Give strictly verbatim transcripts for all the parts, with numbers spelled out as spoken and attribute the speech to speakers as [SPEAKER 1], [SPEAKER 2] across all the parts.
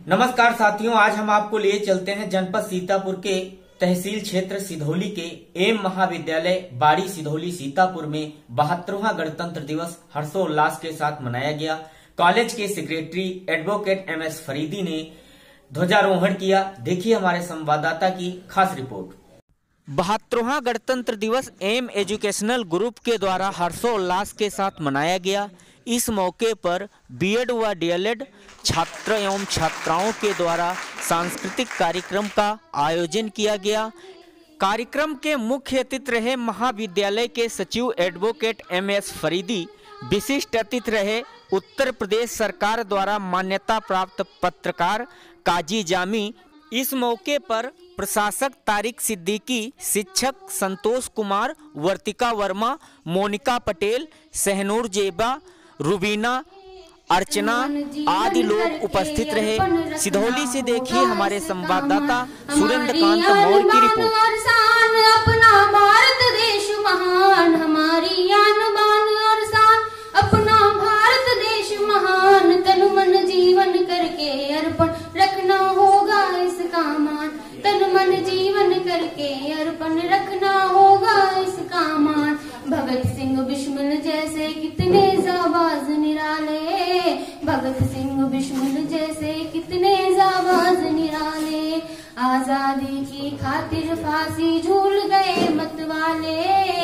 [SPEAKER 1] नमस्कार साथियों, आज हम आपको लिए चलते हैं जनपद सीतापुर के तहसील क्षेत्र सिधौली के एम महाविद्यालय बाड़ी सिधौली सीतापुर में बहत्तरवां गणतंत्र दिवस हर्षोल्लास के साथ मनाया गया। कॉलेज के secretary advocate M S Faridi ने ध्वजारोहण किया। देखिए हमारे संवाददाता की खास रिपोर्ट। बहत्तरवां गणतंत्र दिवस एम एजुकेशनल ग्रुप के द्वारा हर्षोल्लास के साथ मनाया गया। इस मौके पर बीएड व डीएलएड छात्र एवं छात्राओं के द्वारा सांस्कृतिक कार्यक्रम का आयोजन किया गया। कार्यक्रम के मुख्य अतिथि रहे महाविद्यालय के सचिव एडवोकेट एम एस फरीदी। विशिष्ट अतिथि रहे उत्तर प्रदेश सरकार द्वारा मान्यता प्राप्त पत्रकार काजी जामी। इस मौके पर प्रशासक तारिक सिद्दीकी, शिक्षक संतोष कुमार, वर्तिका वर्मा, मोनिका पटेल, सहनूर जेबा, रुबीना, अर्चना आदि लोग उपस्थित रहे। सिधौली से देखिए हमारे संवाददाता सुरेंद्र कांत मौर्य की रिपोर्ट।
[SPEAKER 2] अपना भारत देश महान, हमारी आन बान और शान, अपना भारत देश महान, तन मन जीवन करके अर्पण रखना होगा इसका मान, तन मन जीवन करके अर्पण रखना होगा इसका मान। भगत सिंह बिस्मिल जैसे कितने जाबाज निराले, भगत सिंह बिस्मिल जैसे कितने जाबाज निराले, आजादी की खातिर फांसी झूल गए मतवाले,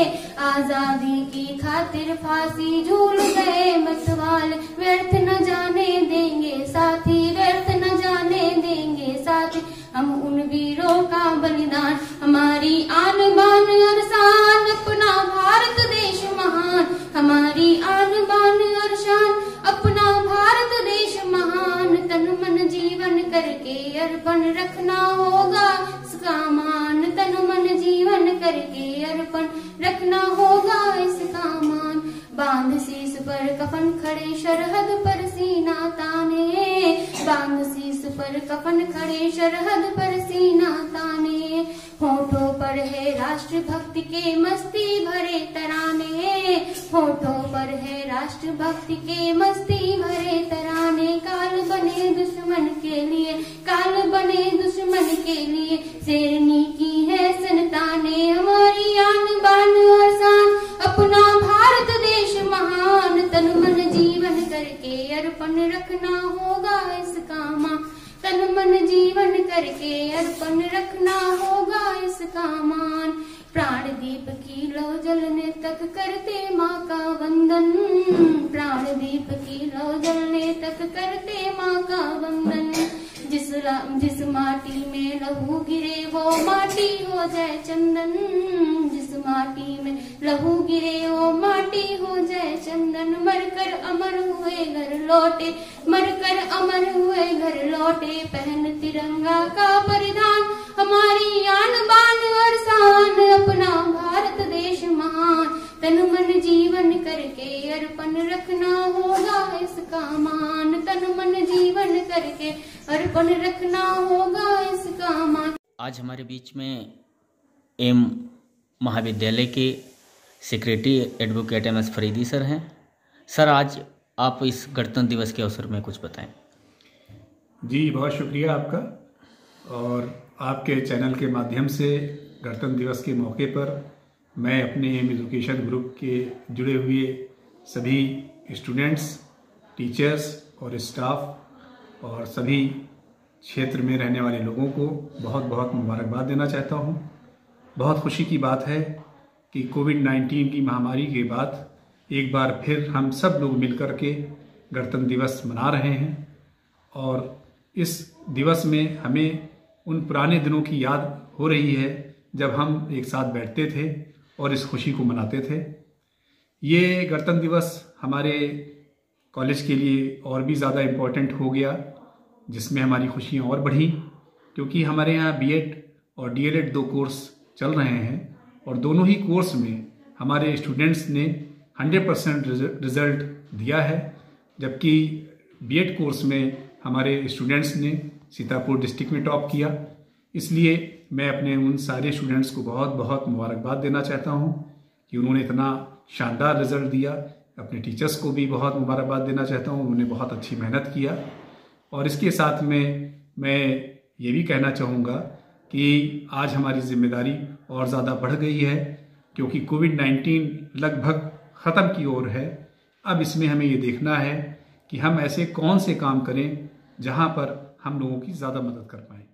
[SPEAKER 2] आजादी की खातिर फांसी झूल गए मतवाले, व्यर्थ न जाने देंगे साथी, व्यर्थ न जाने देंगे साथी, हम उन वीरों का बलिदान, हमारी आन बान और शान, अपना भारत देश महान, हमारी आन बान और शान, अपना भारत देश महान, तन मन जीवन करके अर्पण रखना होगा इसका मान, तन मन जीवन करके अर्पण रखना होगा इसका मान। बांध शीस पर कफन खड़े सरहद पर सीना ताने, बांध शीस पर कफन खड़े सरहद पर सीना ताने, होठों पर है राष्ट्र भक्ति के मस्ती भरे तराने, होठों पर है राष्ट्र भक्ति के मस्ती भरे तराने, काल बने दुश्मन के लिए, काल बने दुश्मन के लिए, शेरनी की है संताने, हमारी आन बान और शान, अपना भारत देश महान, तन मन जीवन करके अर्पण रखना होगा इसका मान, तन मन जीवन करके अर्पण रखना होगा इसका मान। प्राण दीप की लौ जलने तक करते माँ का वंदन, प्राण दीप की लौ जलने तक करते माँ का वंदन, जिस जिस माटी में लहू गिरे वो माटी हो जाए चंदन, जिस माटी में लहू गिरे वो माटी हो जाए चंदन, मरकर अमर हुए घर लौटे, मरकर अमर हुए घर लौटे, पहन तिरंगा का परिधान, हमारी आन बान और शान, अपना भारत देश महान, तन मन जीवन करके अर्पण रखना होगा इसका मान, तन मन जीवन करके अर्पण रखना होगा इसका मान।
[SPEAKER 1] आज हमारे बीच में एम महाविद्यालय के secretary advocate M S Faridi sir हैं। सर, आज आप इस गणतंत्र दिवस के अवसर में कुछ बताएं।
[SPEAKER 3] जी, बहुत शुक्रिया आपका, और आपके चैनल के माध्यम से गणतंत्र दिवस के मौके पर मैं अपने एम एजुकेशन ग्रुप के जुड़े हुए सभी स्टूडेंट्स, टीचर्स और स्टाफ और सभी क्षेत्र में रहने वाले लोगों को बहुत बहुत मुबारकबाद देना चाहता हूं। बहुत खुशी की बात है कि कोविड नाइन्टीन की महामारी के बाद एक बार फिर हम सब लोग मिलकर के गणतंत्र दिवस मना रहे हैं, और इस दिवस में हमें उन पुराने दिनों की याद हो रही है जब हम एक साथ बैठते थे और इस खुशी को मनाते थे। ये गणतंत्र दिवस हमारे कॉलेज के लिए और भी ज़्यादा इम्पोर्टेंट हो गया, जिसमें हमारी खुशियाँ और बढ़ी, क्योंकि हमारे यहाँ बीएड और डीएलएड दो कोर्स चल रहे हैं, और दोनों ही कोर्स में हमारे स्टूडेंट्स ने हंड्रेड परसेंट रिजल्ट दिया है, जबकि बीएड कोर्स में हमारे स्टूडेंट्स ने सीतापुर डिस्ट्रिक्ट में टॉप किया। इसलिए मैं अपने उन सारे स्टूडेंट्स को बहुत बहुत मुबारकबाद देना चाहता हूं कि उन्होंने इतना शानदार रिजल्ट दिया। अपने टीचर्स को भी बहुत मुबारकबाद देना चाहता हूं, उन्होंने बहुत अच्छी मेहनत किया। और इसके साथ में मैं ये भी कहना चाहूँगा कि आज हमारी जिम्मेदारी और ज़्यादा बढ़ गई है, क्योंकि कोविड नाइन्टीन लगभग ख़त्म की ओर है। अब इसमें हमें ये देखना है कि हम ऐसे कौन से काम करें जहाँ पर हम लोगों की ज़्यादा मदद कर पाएँ।